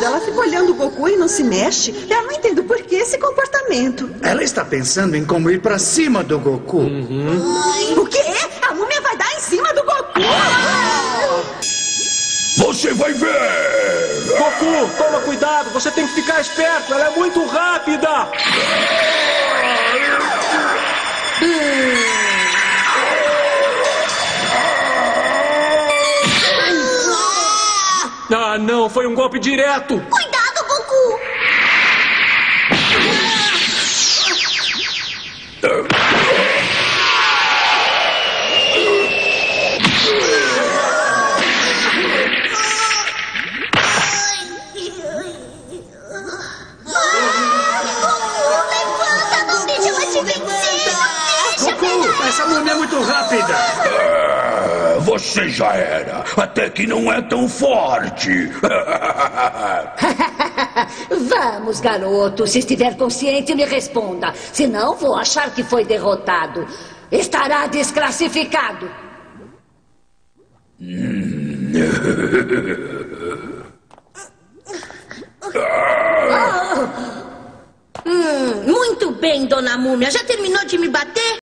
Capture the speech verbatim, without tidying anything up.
rápida. Ela fica olhando o Goku e não se mexe. Eu não entendo por que esse comportamento. Ela está pensando em como ir pra cima do Goku. Uhum. O quê? A múmia vai dar em cima do Goku? Você vai ver! Goku, toma cuidado. Você tem que ficar esperto. Ela é muito rápida. Ah, não. Foi um golpe direto. Cuidado, Goku! Essa múmia é muito rápida. Ah, você já era. Até que não é tão forte. Vamos, garoto. Se estiver consciente, me responda. Senão, vou achar que foi derrotado. Estará desclassificado. Hum, muito bem, dona Múmia. Já terminou de me bater?